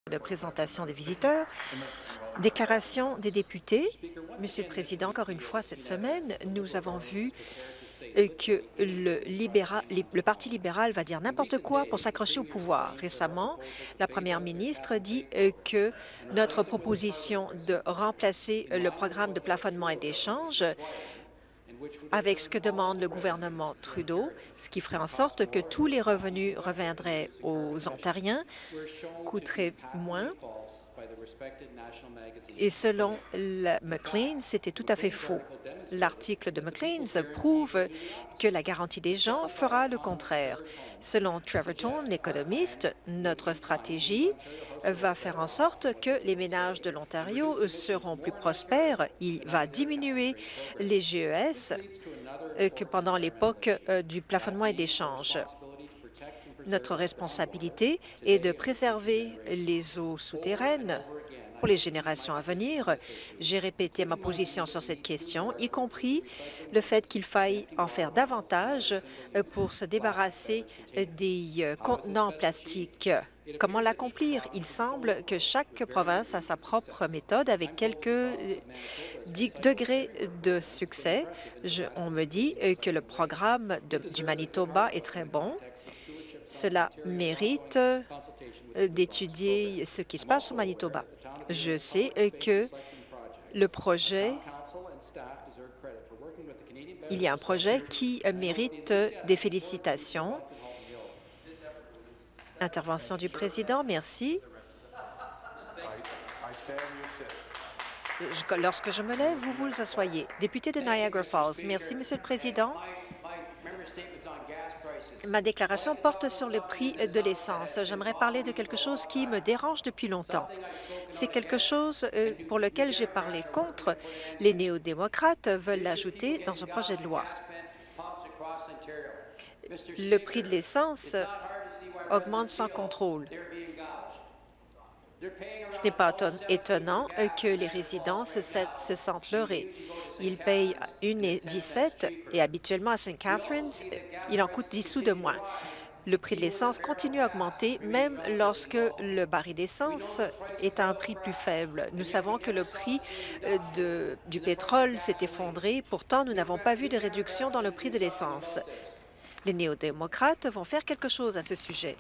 de présentation des visiteurs. Déclaration des députés. Monsieur le Président, encore une fois, cette semaine, nous avons vu que le Parti libéral va dire n'importe quoi pour s'accrocher au pouvoir. Récemment, la première ministre dit que notre proposition de remplacer le programme de plafonnement et d'échange avec ce que demande le gouvernement Trudeau, ce qui ferait en sorte que tous les revenus reviendraient aux Ontariens, coûteraient moins. Et selon la Maclean's, c'était tout à fait faux. L'article de Maclean's prouve que la garantie des gens fera le contraire. Selon Trevor Thorn, l'économiste, notre stratégie va faire en sorte que les ménages de l'Ontario seront plus prospères. Il va diminuer les GES que pendant l'époque du plafonnement et d'échange. Notre responsabilité est de préserver les eaux souterraines pour les générations à venir. J'ai répété ma position sur cette question, y compris le fait qu'il faille en faire davantage pour se débarrasser des contenants plastiques. Comment l'accomplir? Il semble que chaque province a sa propre méthode avec quelques degrés de succès. On me dit que le programme du Manitoba est très bon. Cela mérite d'étudier ce qui se passe au Manitoba. Je sais que il y a un projet qui mérite des félicitations. Intervention du président, merci. Lorsque je me lève, vous vous asseyez. Député de Niagara Falls, merci, Monsieur le Président. Ma déclaration porte sur le prix de l'essence. J'aimerais parler de quelque chose qui me dérange depuis longtemps. C'est quelque chose pour lequel j'ai parlé contre. Les néo-démocrates veulent l'ajouter dans un projet de loi. Le prix de l'essence augmente sans contrôle. Ce n'est pas étonnant que les résidents se sentent leurrés. Ils payent 1,17 et habituellement à St. Catharines, il en coûte 10 sous de moins. Le prix de l'essence continue à augmenter même lorsque le baril d'essence est à un prix plus faible. Nous savons que le prix du pétrole s'est effondré. Pourtant, nous n'avons pas vu de réduction dans le prix de l'essence. Les néo-démocrates vont faire quelque chose à ce sujet.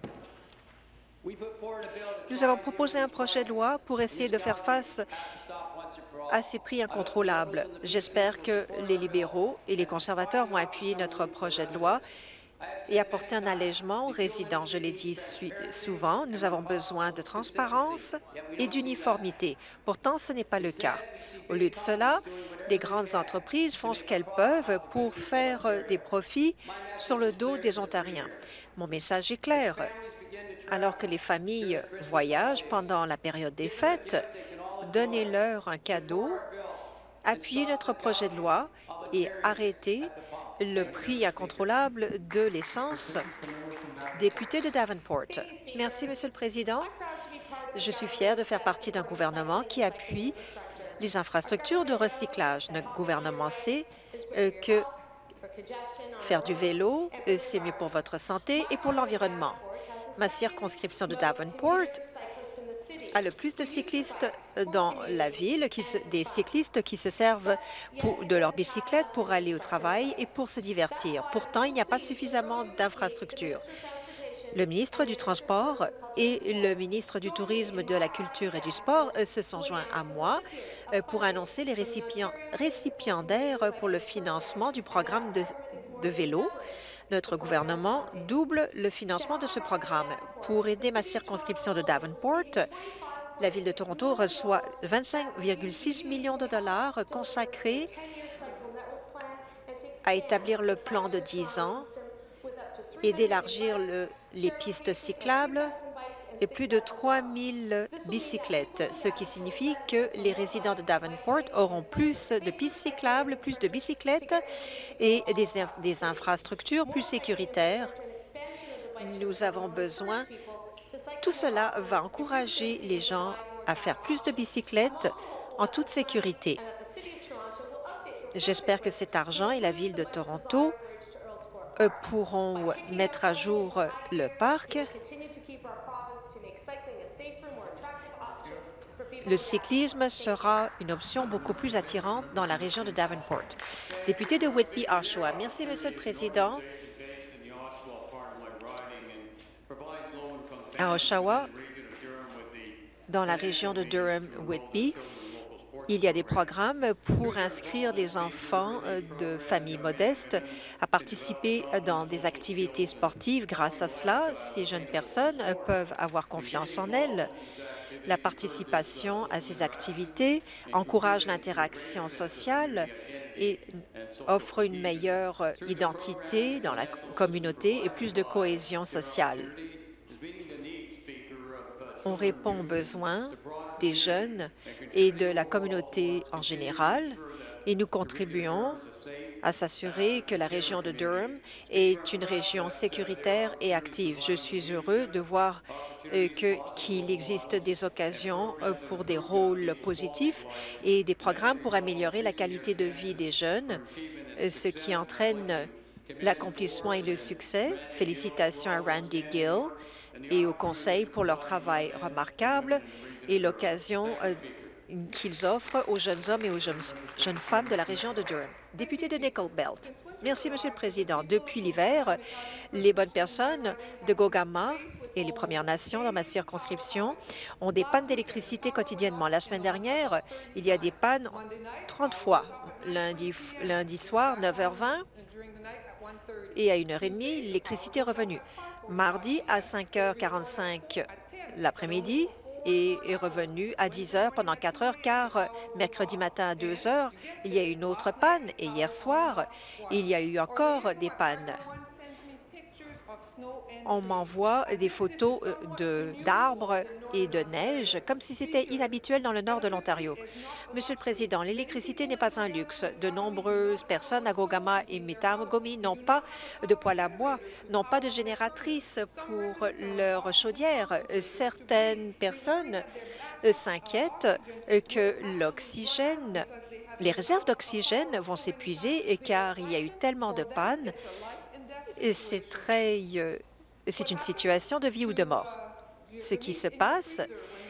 Nous avons proposé un projet de loi pour essayer de faire face à ces prix incontrôlables. J'espère que les libéraux et les conservateurs vont appuyer notre projet de loi et apporter un allègement aux résidents. Je l'ai dit souvent, nous avons besoin de transparence et d'uniformité. Pourtant, ce n'est pas le cas. Au lieu de cela, les grandes entreprises font ce qu'elles peuvent pour faire des profits sur le dos des Ontariens. Mon message est clair. Alors que les familles voyagent pendant la période des fêtes, donnez-leur un cadeau, appuyez notre projet de loi et arrêtez le prix incontrôlable de l'essence. Député de Davenport. Merci, Monsieur le Président. Je suis fière de faire partie d'un gouvernement qui appuie les infrastructures de recyclage. Notre gouvernement sait que faire du vélo, c'est mieux pour votre santé et pour l'environnement. Ma circonscription de Davenport a le plus de cyclistes dans la ville, des cyclistes qui se servent de leur bicyclette pour aller au travail et pour se divertir. Pourtant, il n'y a pas suffisamment d'infrastructures. Le ministre du Transport et le ministre du Tourisme, de la Culture et du Sport se sont joints à moi pour annoncer les récipiendaires pour le financement du programme de vélo. Notre gouvernement double le financement de ce programme. Pour aider ma circonscription de Davenport, la Ville de Toronto reçoit 25,6 millions de dollars consacrés à établir le plan de 10 ans et d'élargir les pistes cyclables et plus de 3 000 bicyclettes, ce qui signifie que les résidents de Davenport auront plus de pistes cyclables, plus de bicyclettes et des infrastructures plus sécuritaires. Nous avons besoin. Tout cela va encourager les gens à faire plus de bicyclettes en toute sécurité. J'espère que cet argent et la Ville de Toronto pourront mettre à jour le parc le cyclisme sera une option beaucoup plus attirante dans la région de Davenport. Député de Whitby-Oshawa. Merci, Monsieur le Président. À Oshawa, dans la région de Durham-Whitby, il y a des programmes pour inscrire les enfants de familles modestes à participer dans des activités sportives. Grâce à cela, ces jeunes personnes peuvent avoir confiance en elles. La participation à ces activités encourage l'interaction sociale et offre une meilleure identité dans la communauté et plus de cohésion sociale. On répond aux besoins des jeunes et de la communauté en général et nous contribuons à s'assurer que la région de Durham est une région sécuritaire et active. Je suis heureux de voir qu'il existe des occasions pour des rôles positifs et des programmes pour améliorer la qualité de vie des jeunes, ce qui entraîne l'accomplissement et le succès. Félicitations à Randy Gill et au Conseil pour leur travail remarquable et l'occasion qu'ils offrent aux jeunes hommes et aux jeunes femmes de la région de Durham. Député de Nickel Belt. Merci, Monsieur le Président. Depuis l'hiver, les bonnes personnes de Gogama et les Premières Nations dans ma circonscription ont des pannes d'électricité quotidiennement. La semaine dernière, il y a des pannes 30 fois. Lundi soir, 9h20, et à 1h30, l'électricité est revenue. Mardi, à 5h45 l'après-midi, et est revenu à 10 heures pendant 4 heures, car mercredi matin à 2 heures, il y a eu une autre panne et hier soir, il y a eu encore des pannes. On m'envoie des photos d'arbres et de neige, comme si c'était inhabituel dans le nord de l'Ontario. Monsieur le Président, l'électricité n'est pas un luxe. De nombreuses personnes à Gogama et Metagomi n'ont pas de poêle à bois, n'ont pas de génératrice pour leur chaudière. Certaines personnes s'inquiètent que l'oxygène, les réserves d'oxygène vont s'épuiser car il y a eu tellement de pannes. C'est une situation de vie ou de mort. Ce qui se passe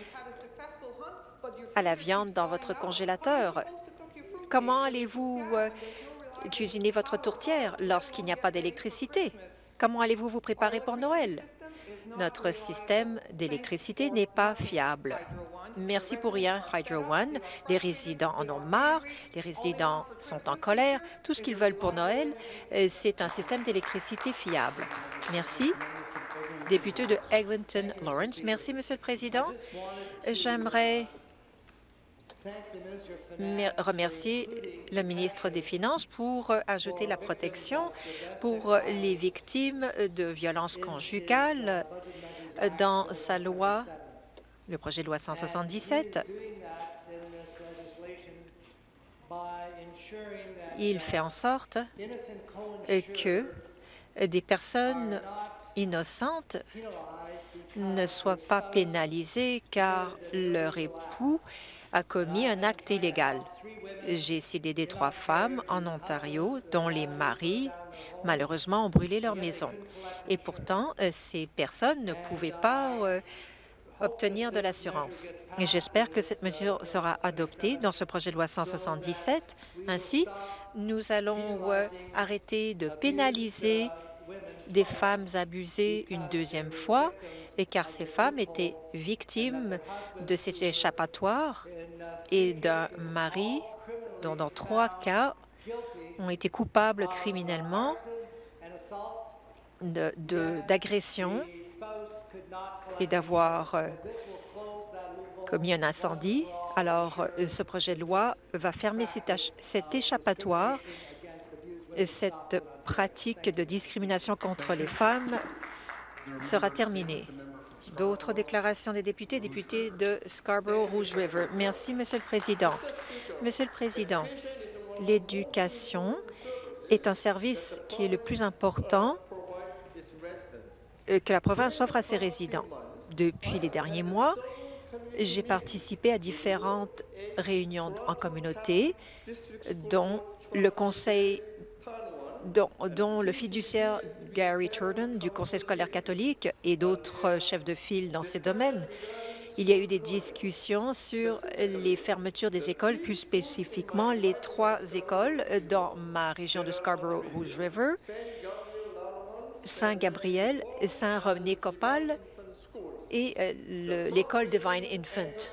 à la viande dans votre congélateur. Comment allez-vous cuisiner votre tourtière lorsqu'il n'y a pas d'électricité? Comment allez-vous vous préparer pour Noël? Notre système d'électricité n'est pas fiable. Merci pour rien, Hydro One. Les résidents en ont marre, les résidents sont en colère. Tout ce qu'ils veulent pour Noël, c'est un système d'électricité fiable. Merci. Député de Eglinton Lawrence. Merci, Monsieur le Président. J'aimerais remercier le ministre des Finances pour ajouter la protection pour les victimes de violences conjugales dans sa loi, le projet de loi 177. Il fait en sorte que des personnes innocentes ne soient pas pénalisées car leur époux a commis un acte illégal. J'ai cité des 3 femmes en Ontario dont les maris, malheureusement, ont brûlé leur maison. Et pourtant, ces personnes ne pouvaient pas obtenir de l'assurance. Et j'espère que cette mesure sera adoptée dans ce projet de loi 177. Ainsi, nous allons arrêter de pénaliser des femmes abusées une deuxième fois, et car ces femmes étaient victimes de cet échappatoire et d'un mari dont dans 3 cas ont été coupables criminellement d'agression et d'avoir commis un incendie. Alors, ce projet de loi va fermer cet échappatoire. Cette pratique de discrimination contre les femmes sera terminée. D'autres déclarations des députés, député de Scarborough-Rouge River. Merci, Monsieur le Président. Monsieur le Président, l'éducation est un service qui est le plus important que la province offre à ses résidents. Depuis les derniers mois, j'ai participé à différentes réunions en communauté, dont le conseil dont le fiduciaire Gary Turton du Conseil scolaire catholique et d'autres chefs de file dans ces domaines. Il y a eu des discussions sur les fermetures des écoles, plus spécifiquement les 3 écoles dans ma région de Scarborough-Rouge River, Saint-Gabriel, Saint-René-Copal et l'école Divine Infant.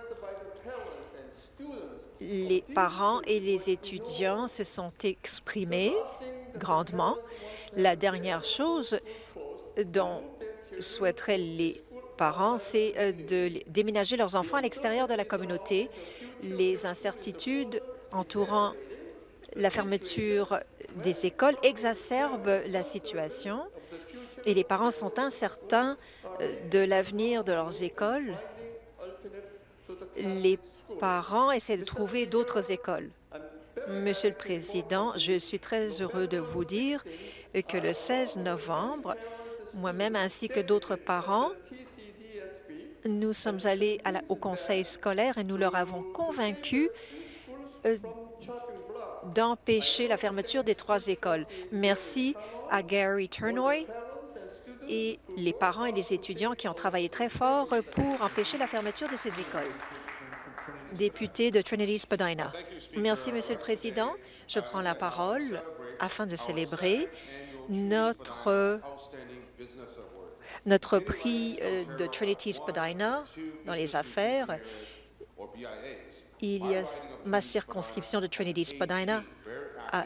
Les parents et les étudiants se sont exprimés grandement. La dernière chose dont souhaiteraient les parents, c'est de déménager leurs enfants à l'extérieur de la communauté. Les incertitudes entourant la fermeture des écoles exacerbent la situation et les parents sont incertains de l'avenir de leurs écoles. Les parents essaient de trouver d'autres écoles. Monsieur le Président, je suis très heureux de vous dire que le 16 novembre, moi-même ainsi que d'autres parents, nous sommes allés au conseil scolaire et nous leur avons convaincu d'empêcher la fermeture des 3 écoles. Merci à Gary Turnoy et les parents et les étudiants qui ont travaillé très fort pour empêcher la fermeture de ces écoles. Député de Trinity-Spadina. Merci, Monsieur le Président. Je prends la parole afin de célébrer notre prix de Trinity-Spadina dans les affaires. Il y a ma circonscription de Trinity-Spadina a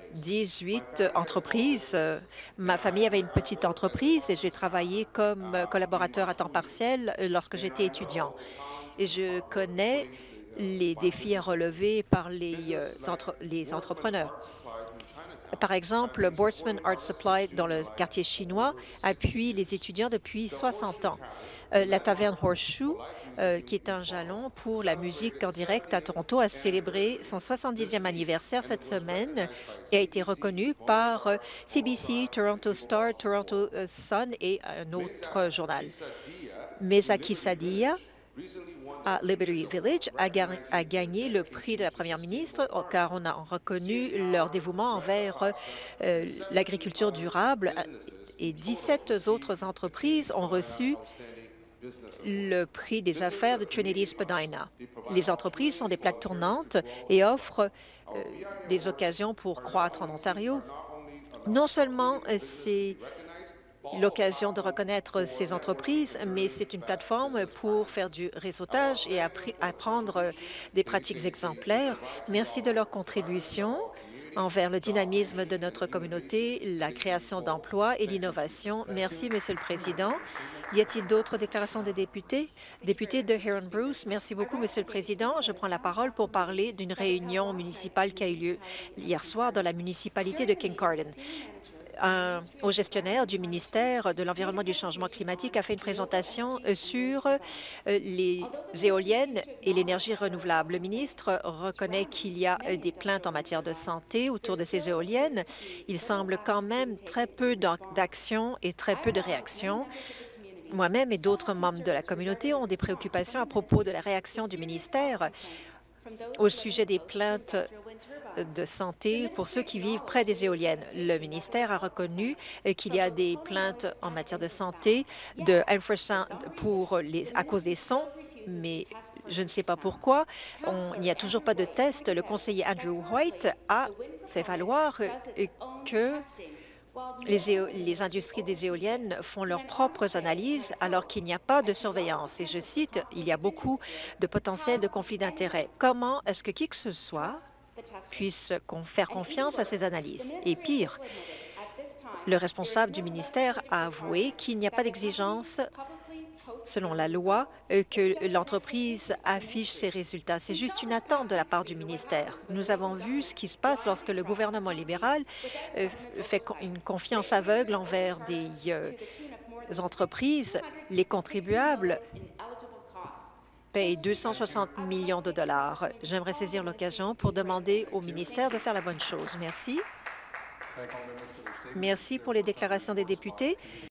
18 entreprises. Ma famille avait une petite entreprise et j'ai travaillé comme collaborateur à temps partiel lorsque j'étais étudiant. Et je connais les défis à relever par les entrepreneurs. Par exemple, Boardsman Art Supply dans le quartier chinois appuie les étudiants depuis 60 ans. La taverne Horseshoe, qui est un jalon pour la musique en direct à Toronto, a célébré son 70e anniversaire cette semaine et a été reconnue par CBC, Toronto Star, Toronto Sun et un autre journal. Mesaki Sadia à Liberty Village a gagné le prix de la première ministre car on a reconnu leur dévouement envers l'agriculture durable et 17 autres entreprises ont reçu le prix des affaires de Trinity-Spadina. Les entreprises sont des plaques tournantes et offrent des occasions pour croître en Ontario. Non seulement c'est l'occasion de reconnaître ces entreprises, mais c'est une plateforme pour faire du réseautage et apprendre des pratiques exemplaires. Merci de leur contribution envers le dynamisme de notre communauté, la création d'emplois et l'innovation. Merci, Monsieur le Président. Y a-t-il d'autres déclarations de députés? Député de Heron-Bruce, merci beaucoup, Monsieur le Président. Je prends la parole pour parler d'une réunion municipale qui a eu lieu hier soir dans la municipalité de Kincardine. Au gestionnaire du ministère de l'Environnement et du Changement climatique a fait une présentation sur les éoliennes et l'énergie renouvelable. Le ministre reconnaît qu'il y a des plaintes en matière de santé autour de ces éoliennes. Il semble quand même très peu d'action et très peu de réactions. Moi-même et d'autres membres de la communauté ont des préoccupations à propos de la réaction du ministère au sujet des plaintes de santé pour ceux qui vivent près des éoliennes. Le ministère a reconnu qu'il y a des plaintes en matière de santé à cause des sons, mais je ne sais pas pourquoi. Il n'y a toujours pas de test. Le conseiller Andrew White a fait valoir que les industries des éoliennes font leurs propres analyses alors qu'il n'y a pas de surveillance. Et je cite, « Il y a beaucoup de potentiel de conflit d'intérêts. » Comment est-ce que qui que ce soit puisse faire confiance à ces analyses? Et pire, le responsable du ministère a avoué qu'il n'y a pas d'exigence selon la loi que l'entreprise affiche ses résultats. C'est juste une attente de la part du ministère. Nous avons vu ce qui se passe lorsque le gouvernement libéral fait une confiance aveugle envers des entreprises. Les contribuables paye 260 millions de dollars. J'aimerais saisir l'occasion pour demander au ministère de faire la bonne chose. Merci. Merci pour les déclarations des députés.